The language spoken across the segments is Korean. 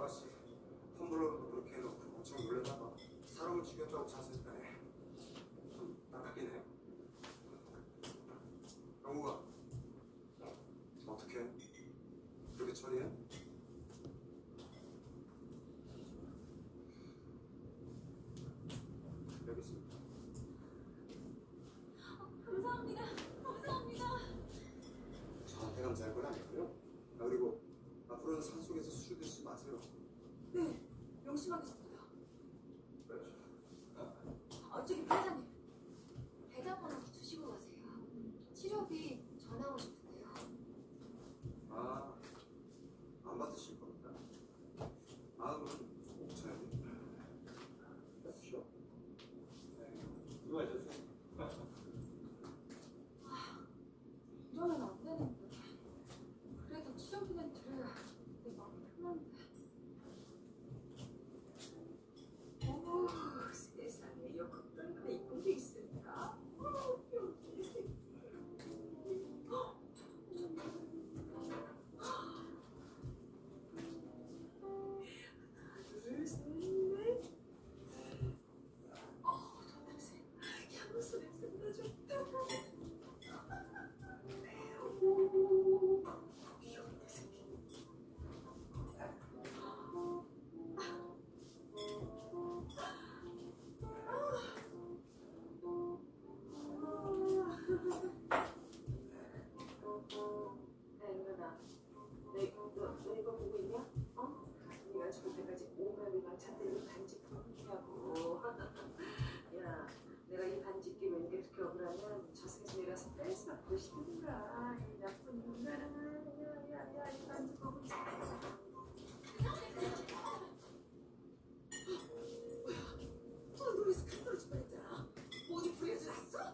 아가씨 텀블러로도 그렇게 해놓고 엄청 놀랬나 봐. 사람을 죽였다고 자수했다네. 좀 나쁘긴 영우가 어떻게 그렇게 처리해? 여기 있습니다. 감사합니다. 감사합니다. 저한테 감사할 건 아니고요. 그리고 앞으로는 산속에서 술 드시지 마세요. 네, 명심하겠습니다. 저기 회장님, 대답번호 주시고 가세요. 치료비 전화 오셨는데요. 아, 안 받으실 겁니다. 마음은 꼭 쳐야 돼. 쉬어. 누가 하셨어요? 이러면 안 되는데. 그래도 치료비는 드려야 내 마음이 편한데. 어머, 세상에 여권 때문에 이쁜 게 있을까? 여기 새끼. 둘, 셋, 넷. 좋은 냄새. 향수 냄새 나 좋다. 오, 귀여운 내 새끼. 앵근아, 너 이거 보고 있냐? 네가 죽을 때까지 오만이만 찾들고 반지 풀어놓냐고. 야, 내가 이 반지 끼면 이렇게 억울하면 저승에서 내려서 뺄 수 없고 싶은가. 이 나쁜 놈아. 야, 이 반지 보고 있어. 뭐야? 너 왜 스크린 떨어질 뻔했잖아. 어디 불에서 났어?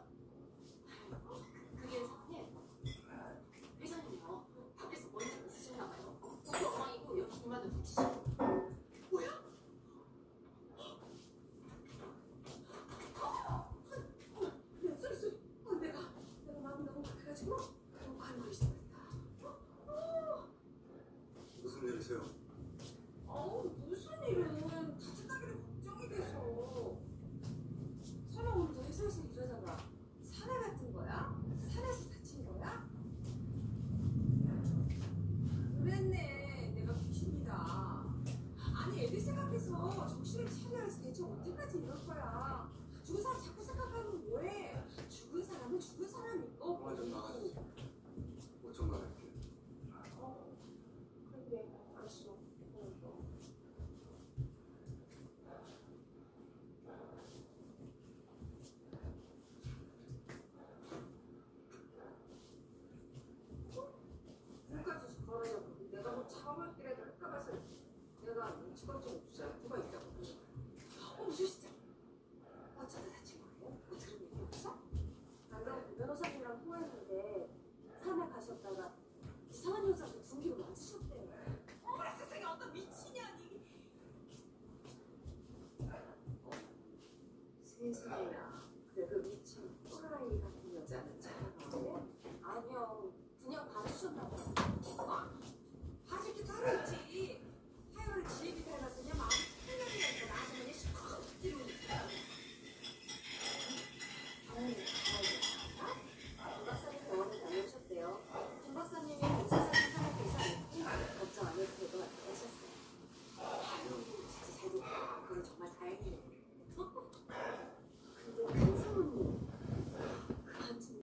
그게 사실 회장님이요. 밖에서 먼지 있으셨나 봐요. 우리 엉망이고 여기 이마도 붙이시고. 뭐야? 소리. 내가 마음이 너무 급해가지고 너무 가는 걸 시작했다. 무슨 일이세요? 무슨 일은 다친다기를 걱정이 돼서. 설마 오늘도 회사에서 일하다가 사내 같은 거야? 산에서 다친 거야? 그랬네. 내가 귀신이다. 아니 애들 생각해서 정신을 차려야지. 대체 언제까지 이럴 거야. 죽은 사람 자꾸 생각하면 뭐해. 죽은 사람은 죽은 사람이고. 그만 좀 나가주세요. 옷 좀 갈아입게. 그래 알았어. 물까지 걸으려고. 내가 뭐 잡아먹기라도 할까 봐서 내가 눈치껏 좀 없어요. 누가 있다고 그러는 거야. 진짜. 어쩌다 다친 거예요? 뭐 들은 얘기 없어? 방금 변호사님이랑 통화했는데 산에 가셨다가 이상한 여자한테 둔기로 맞으셨대요. 어머나 세상에 어떤 미친년이. 세상에나.